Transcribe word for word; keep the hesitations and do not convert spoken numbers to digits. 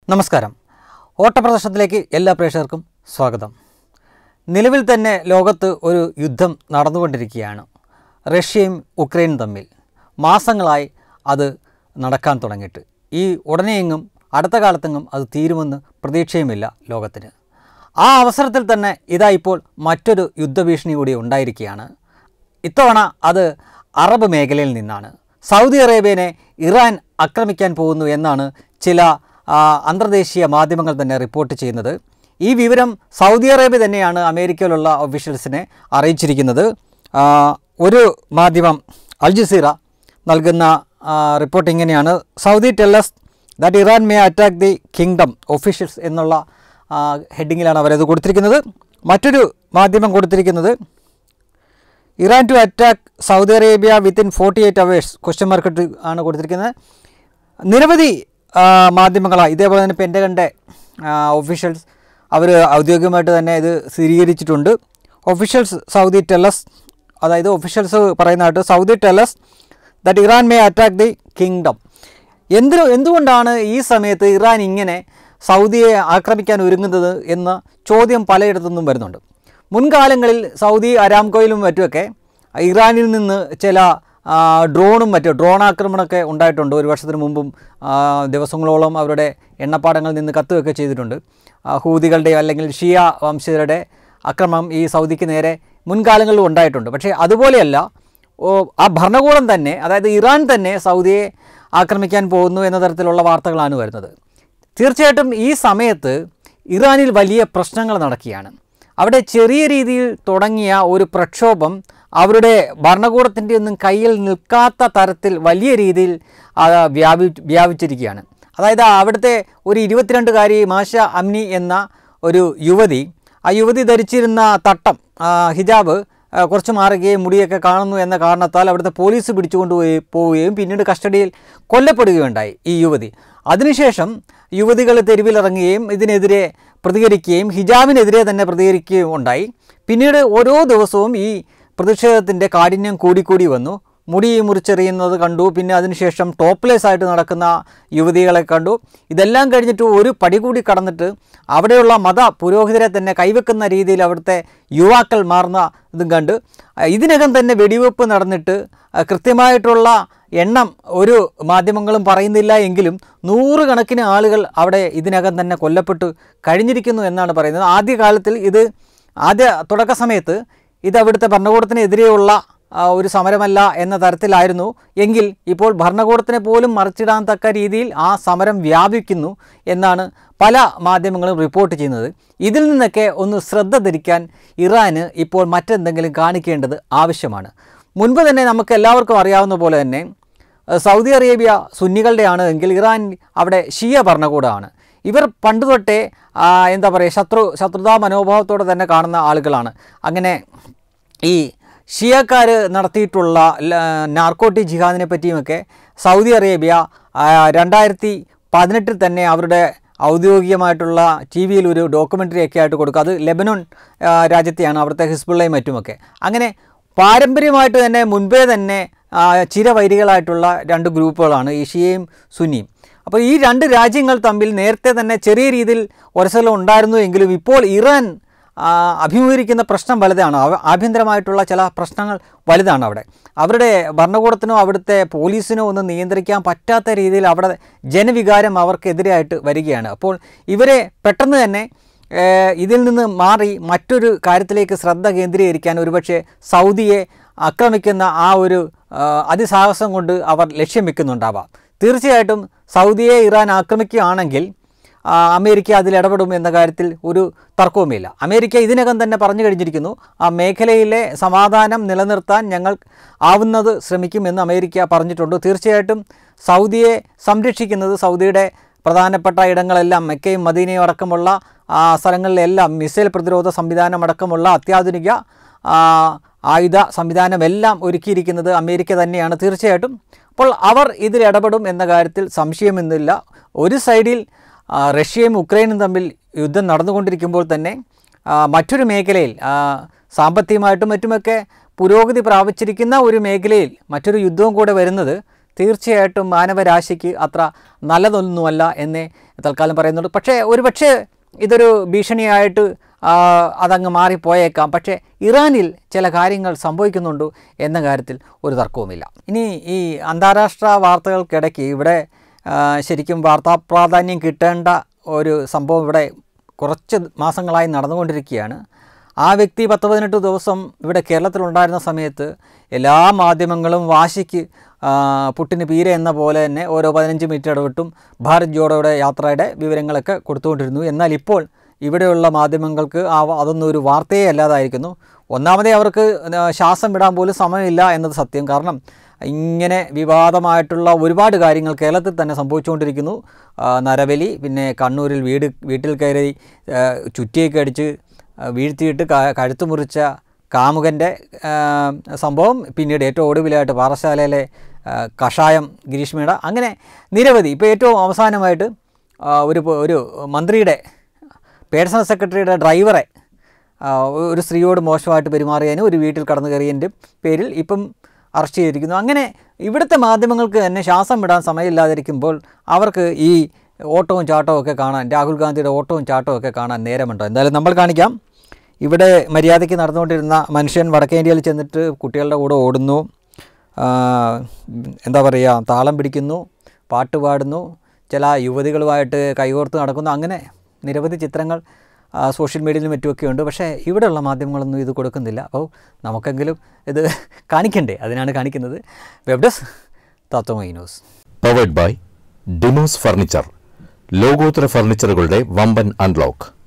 നമസ്കാരം. ഓട്ടപ്രദർശനത്തിലേക്ക് എല്ലാ പ്രേക്ഷകർക്കും സ്വാഗതം. നിലവിൽ തന്നെ ലോകത്ത് ഒരു യുദ്ധം നടന്നുകൊണ്ടിരിക്കുകയാണ്. റഷ്യയും ഉക്രൈനും തമ്മിൽ മാസങ്ങളായി അത് നടക്കാൻ തുടങ്ങിയിട്ട്. ഈ ഉടനെയെങ്ങും അടുത്ത കാലത്തെങ്ങും അത് തീരുമെന്ന് പ്രതീക്ഷയുമില്ല ലോകത്തിന്. ആ അവസരത്തിൽ തന്നെ ഇതാ ഇപ്പോൾ മറ്റൊരു യുദ്ധഭീഷണി കൂടി ഉണ്ടായിരിക്കുകയാണ്. ഇത്തവണ അത് അറബ് മേഖലയിൽ നിന്നാണ്. സൗദി അറേബ്യനെ ഇറാൻ ആക്രമിക്കാൻ പോകുന്നു എന്നാണ് ചില അന്തർദേശീയ മാധ്യമങ്ങൾ തന്നെ റിപ്പോർട്ട് ചെയ്യുന്നത്. ഈ വിവരം സൗദി അറേബ്യ തന്നെയാണ് അമേരിക്കയിലുള്ള ഒഫീഷ്യൽസിനെ അറിയിച്ചിരിക്കുന്നത്. ഒരു മാധ്യമം അൽ ജസീറ നൽകുന്ന റിപ്പോർട്ട് ഇങ്ങനെയാണ്: Saudi tells that Iran may attack the kingdom officials എന്നുള്ള ഹെഡിങ്ങിലാണ് അവരത് കൊടുത്തിരിക്കുന്നത്. മറ്റൊരു മാധ്യമം കൊടുത്തിരിക്കുന്നത് Iran to attack Saudi Arabia within forty eight hours question mark ആണ് കൊടുത്തിരിക്കുന്നത്. നിരവധി മാധ്യമങ്ങളാണ് ഇതേപോലെ തന്നെ പെൻറ്റഗണിൻ്റെ ഒഫീഷ്യൽസ് അവർ ഔദ്യോഗികമായിട്ട് തന്നെ ഇത് സ്ഥിരീകരിച്ചിട്ടുണ്ട്. ഒഫീഷ്യൽസ് സൗദി ടെല്ലസ്, അതായത് ഒഫീഷ്യൽസ് പറയുന്നതായിട്ട് Saudi tells that Iran may attack the kingdom. എന്തിനു എന്തുകൊണ്ടാണ് ഈ സമയത്ത് ഇറാൻ ഇങ്ങനെ സൗദിയെ ആക്രമിക്കാൻ ഒരുങ്ങുന്നത് എന്ന ചോദ്യം പലയിടത്തുനിന്നും വരുന്നുണ്ട്. മുൻകാലങ്ങളിൽ സൗദി അരാംകോയിലും മറ്റുമൊക്കെ ഇറാനിൽ നിന്ന് ചില ഡ്രോണും മറ്റും ഡ്രോൺ ആക്രമണമൊക്കെ ഉണ്ടായിട്ടുണ്ട്. ഒരു വർഷത്തിന് മുമ്പും ദിവസങ്ങളോളം അവരുടെ എണ്ണപ്പാടങ്ങളിൽ നിന്ന് കത്തുകയൊക്കെ ചെയ്തിട്ടുണ്ട്. ഹൂതികളുടെ അല്ലെങ്കിൽ ഷിയ വംശജരുടെ ആക്രമണം ഈ സൗദിക്ക് നേരെ മുൻകാലങ്ങളിൽ ഉണ്ടായിട്ടുണ്ട്. പക്ഷേ അതുപോലെയല്ല, ആ ഭരണകൂടം തന്നെ, അതായത് ഇറാൻ തന്നെ സൗദിയെ ആക്രമിക്കാൻ പോകുന്നു എന്ന തരത്തിലുള്ള വാർത്തകളാണ് വരുന്നത്. തീർച്ചയായിട്ടും ഈ സമയത്ത് ഇറാനിൽ വലിയ പ്രശ്നങ്ങൾ നടക്കുകയാണ്. അവിടെ ചെറിയ രീതിയിൽ തുടങ്ങിയ ഒരു പ്രക്ഷോഭം അവരുടെ ഭരണകൂടത്തിൻ്റെ ഒന്നും കയ്യിൽ നിൽക്കാത്ത തരത്തിൽ വലിയ രീതിയിൽ വ്യാപി വ്യാപിച്ചിരിക്കുകയാണ്. അതായത് അവിടുത്തെ ഒരു ഇരുപത്തിരണ്ടുകാരി മാഷ അമ്നി എന്ന ഒരു യുവതി, ആ യുവതി ധരിച്ചിരുന്ന തട്ടം ഹിജാബ് കുറച്ച് മാറുകയും മുടിയൊക്കെ കാണുന്നു എന്ന കാരണത്താൽ അവിടുത്തെ പോലീസ് പിടിച്ചുകൊണ്ടുപോയി പോവുകയും പിന്നീട് കസ്റ്റഡിയിൽ കൊല്ലപ്പെടുകയുണ്ടായി ഈ യുവതി. അതിനുശേഷം യുവതികൾ തെരുവിലിറങ്ങുകയും ഇതിനെതിരെ പ്രതികരിക്കുകയും ഹിജാബിനെതിരെ തന്നെ പ്രതികരിക്കുകയും ഉണ്ടായി. പിന്നീട് ഓരോ ദിവസവും ഈ പ്രതിഷേധത്തിൻ്റെ കാഠിന്യം കൂടിക്കൂടി വന്നു. മുടി മുറിച്ചെറിയുന്നത് കണ്ടു. പിന്നെ അതിനുശേഷം ടോപ്ലെസ് ആയിട്ട് നടക്കുന്ന യുവതികളെ കണ്ടു. ഇതെല്ലാം കഴിഞ്ഞിട്ട് ഒരു പടി കൂടി കടന്നിട്ട് അവിടെയുള്ള മത പുരോഹിതരെ തന്നെ കൈവെക്കുന്ന രീതിയിൽ അവിടുത്തെ യുവാക്കൾ മാറുന്ന ഇതും കണ്ട് ഇതിനകം തന്നെ വെടിവെപ്പ് നടന്നിട്ട് കൃത്യമായിട്ടുള്ള എണ്ണം ഒരു മാധ്യമങ്ങളും പറയുന്നില്ല എങ്കിലും നൂറുകണക്കിന് ആളുകൾ അവിടെ ഇതിനകം തന്നെ കൊല്ലപ്പെട്ടു കഴിഞ്ഞിരിക്കുന്നു എന്നാണ് പറയുന്നത്. ആദ്യകാലത്തിൽ ഇത് ആദ്യ തുടക്ക സമയത്ത് ഇത് അവിടുത്തെ ഭരണകൂടത്തിനെതിരെയുള്ള ഒരു സമരമല്ല എന്ന തരത്തിലായിരുന്നു എങ്കിൽ ഇപ്പോൾ ഭരണകൂടത്തിനെ പോലും മറിച്ചിടാൻ തക്ക രീതിയിൽ ആ സമരം വ്യാപിക്കുന്നു എന്നാണ് പല മാധ്യമങ്ങളും റിപ്പോർട്ട് ചെയ്യുന്നത്. ഇതിൽ നിന്നൊക്കെ ഒന്ന് ശ്രദ്ധ ധരിക്കാൻ ഇറാന് ഇപ്പോൾ മറ്റെന്തെങ്കിലും കാണിക്കേണ്ടത് ആവശ്യമാണ്. മുൻപ് തന്നെ നമുക്ക് എല്ലാവർക്കും അറിയാവുന്ന പോലെ തന്നെ സൗദി അറേബ്യ സുന്നികളുടെയാണ് എങ്കിൽ ഇറാൻ അവിടെ ഷിയ ഭരണകൂടമാണ്. ഇവർ പണ്ട് തൊട്ടേ എന്താ പറയുക ശത്രു ശത്രുതാ മനോഭാവത്തോടെ തന്നെ കാണുന്ന ആളുകളാണ്. അങ്ങനെ ഈ ഷിയക്കാർ നടത്തിയിട്ടുള്ള നാർക്കോട്ടി ജിഹാദിനെ പറ്റിയുമൊക്കെ സൗദി അറേബ്യ രണ്ടായിരത്തി പതിനെട്ടിൽ തന്നെ അവരുടെ ഔദ്യോഗികമായിട്ടുള്ള ടി വിയിൽ ഒരു ഡോക്യുമെൻ്ററി ഒക്കെ ആയിട്ട് കൊടുക്കുക. അത് ലെബനോൺ രാജ്യത്തെയാണ്, അവിടുത്തെ ഹിസ്ബുള്ളയും മറ്റുമൊക്കെ. അങ്ങനെ പാരമ്പര്യമായിട്ട് തന്നെ മുൻപേ തന്നെ ചിരവൈരികളായിട്ടുള്ള രണ്ട് ഗ്രൂപ്പുകളാണ് ഈ ഷിയയും സുന്നിയും. അപ്പോൾ ഈ രണ്ട് രാജ്യങ്ങൾ തമ്മിൽ നേരത്തെ തന്നെ ചെറിയ രീതിയിൽ ഒരസലം ഉണ്ടായിരുന്നു എങ്കിലും ഇപ്പോൾ ഇറാൻ അഭിമുഖീകരിക്കുന്ന പ്രശ്നം വലുതാണ്. ആഭ്യന്തരമായിട്ടുള്ള ചില പ്രശ്നങ്ങൾ വലുതാണ്. അവിടെ അവരുടെ ഭരണകൂടത്തിനോ അവിടുത്തെ പോലീസിനോ ഒന്നും നിയന്ത്രിക്കാൻ പറ്റാത്ത രീതിയിൽ അവിടെ ജനവികാരം അവർക്കെതിരായിട്ട് വരികയാണ്. അപ്പോൾ ഇവരെ പെട്ടെന്ന് തന്നെ ഇതിൽ നിന്ന് മാറി മറ്റൊരു കാര്യത്തിലേക്ക് ശ്രദ്ധ കേന്ദ്രീകരിക്കാൻ ഒരുപക്ഷെ സൗദിയെ ആക്രമിക്കുന്ന ആ ഒരു അതിസാഹസം കൊണ്ട് അവർ ലക്ഷ്യം വെക്കുന്നുണ്ടാവാം. തീർച്ചയായിട്ടും സൗദിയെ ഇറാൻ ആക്രമിക്കുകയാണെങ്കിൽ അമേരിക്ക അതിൽ ഇടപെടും എന്ന കാര്യത്തിൽ ഒരു തർക്കവുമില്ല. അമേരിക്ക ഇതിനകം തന്നെ പറഞ്ഞു കഴിഞ്ഞിരിക്കുന്നു, ആ മേഖലയിലെ സമാധാനം നിലനിർത്താൻ ഞങ്ങൾ ആവുന്നത് ശ്രമിക്കുമെന്ന് അമേരിക്ക പറഞ്ഞിട്ടുണ്ട്. തീർച്ചയായിട്ടും സൗദിയെ സംരക്ഷിക്കുന്നത് സൗദിയുടെ പ്രധാനപ്പെട്ട ഇടങ്ങളെല്ലാം മെക്കയും മദീനയും അടക്കമുള്ള സ്ഥലങ്ങളിലെല്ലാം മിസൈൽ പ്രതിരോധ സംവിധാനം അടക്കമുള്ള അത്യാധുനിക ആയുധ സംവിധാനമെല്ലാം ഒരുക്കിയിരിക്കുന്നത് അമേരിക്ക തന്നെയാണ്. തീർച്ചയായിട്ടും അപ്പോൾ അവർ ഇതിൽ ഇടപെടും എന്ന കാര്യത്തിൽ സംശയമൊന്നുമില്ല. ഒരു സൈഡിൽ റഷ്യയും ഉക്രൈനും തമ്മിൽ യുദ്ധം നടന്നുകൊണ്ടിരിക്കുമ്പോൾ തന്നെ മറ്റൊരു മേഖലയിൽ സാമ്പത്തികമായിട്ടും മറ്റുമൊക്കെ പുരോഗതി പ്രാപിച്ചിരിക്കുന്ന ഒരു മേഖലയിൽ മറ്റൊരു യുദ്ധവും കൂടെ വരുന്നത് തീർച്ചയായിട്ടും മാനവരാശിക്ക് അത്ര നല്ലതൊന്നുമല്ല എന്നേ തൽക്കാലം പറയുന്നുണ്ട്. പക്ഷേ ഒരുപക്ഷെ ഇതൊരു ഭീഷണിയായിട്ട് അതങ്ങ് മാറിപ്പോയേക്കാം. പക്ഷേ ഇറാനിൽ ചില കാര്യങ്ങൾ സംഭവിക്കുന്നുണ്ട് എന്ന കാര്യത്തിൽ ഒരു തർക്കവുമില്ല. ഇനി ഈ അന്താരാഷ്ട്ര വാർത്തകൾക്കിടയ്ക്ക് ഇവിടെ ശരിക്കും വാർത്താ പ്രാധാന്യം കിട്ടേണ്ട ഒരു സംഭവം ഇവിടെ കുറച്ച് മാസങ്ങളായി നടന്നുകൊണ്ടിരിക്കുകയാണ്. ആ വ്യക്തി പത്ത് പതിനെട്ട് ദിവസം ഇവിടെ കേരളത്തിലുണ്ടായിരുന്ന സമയത്ത് എല്ലാ മാധ്യമങ്ങളും വാശിക്ക് പുട്ടിന് പീര എന്ന പോലെ തന്നെ ഓരോ പതിനഞ്ച് മിനിറ്റ് ഇടവിട്ടും ഭാരത് ജോഡോയുടെ യാത്രയുടെ വിവരങ്ങളൊക്കെ കൊടുത്തുകൊണ്ടിരുന്നു. എന്നാൽ ഇപ്പോൾ ഇവിടെയുള്ള മാധ്യമങ്ങൾക്ക് ആ അതൊന്നും ഒരു വാർത്തയേ അല്ലാതായിരിക്കുന്നു. ഒന്നാമതേ അവർക്ക് ശ്വാസം വിടാൻ പോലും സമയമില്ല എന്നത് സത്യം. കാരണം ഇങ്ങനെ വിവാദമായിട്ടുള്ള ഒരുപാട് കാര്യങ്ങൾ കേരളത്തിൽ തന്നെ സംഭവിച്ചുകൊണ്ടിരിക്കുന്നു. നരബലി, പിന്നെ കണ്ണൂരിൽ വീട് വീട്ടിൽ കയറി ചുറ്റിയൊക്കെ അടിച്ച് വീഴ്ത്തിയിട്ട് കഴുത്തു മുറിച്ച കാമുകൻ്റെ സംഭവം, പിന്നീട് ഏറ്റവും ഒടുവിലായിട്ട് പാറശാലയിലെ കഷായം ഗിരീഷ്മയുടെ, അങ്ങനെ നിരവധി. ഇപ്പോൾ ഏറ്റവും അവസാനമായിട്ട് ഒരു ഒരു മന്ത്രിയുടെ പേഴ്സണൽ സെക്രട്ടറിയുടെ ഡ്രൈവറെ ഒരു സ്ത്രീയോട് മോശമായിട്ട് പെരുമാറിയതിന് ഒരു വീട്ടിൽ കടന്നു കയറിയതിൻ്റെ പേരിൽ ഇപ്പം അറസ്റ്റ് ചെയ്തിരിക്കുന്നു. അങ്ങനെ ഇവിടുത്തെ മാധ്യമങ്ങൾക്ക് തന്നെ ശ്വാസം വിടാൻ സമയമില്ലാതിരിക്കുമ്പോൾ അവർക്ക് ഈ ഓട്ടവും ചാട്ടവും ഒക്കെ കാണാൻ, രാഹുൽ ഗാന്ധിയുടെ ഓട്ടവും ചാട്ടവും ഒക്കെ കാണാൻ നേരമുണ്ടോ? എന്തായാലും നമ്മൾ കാണിക്കാം. ഇവിടെ മര്യാദയ്ക്ക് നടന്നുകൊണ്ടിരുന്ന മനുഷ്യൻ വടക്കേന്ത്യയിൽ ചെന്നിട്ട് കുട്ടികളുടെ കൂടെ ഓടുന്നു, എന്താ പറയുക, താളം പിടിക്കുന്നു, പാട്ട് പാടുന്നു, ചില യുവതികളുമായിട്ട് കൈകോർത്ത് നടക്കുന്നു. അങ്ങനെ നിരവധി ചിത്രങ്ങൾ സോഷ്യൽ മീഡിയയിലും മറ്റുമൊക്കെ ഉണ്ട്. പക്ഷേ ഇവിടെയുള്ള മാധ്യമങ്ങളൊന്നും ഇത് കൊടുക്കുന്നില്ല. അപ്പോൾ നമുക്കെങ്കിലും ഇത് കാണിക്കണ്ടേ? അതിനാണ് കാണിക്കുന്നത്. Web desk Tatwamayi news. Powered by Demos furniture, ലോകോത്തര ഫർണിച്ചറുകളുടെ വമ്പൻ അൺലോക്ക്.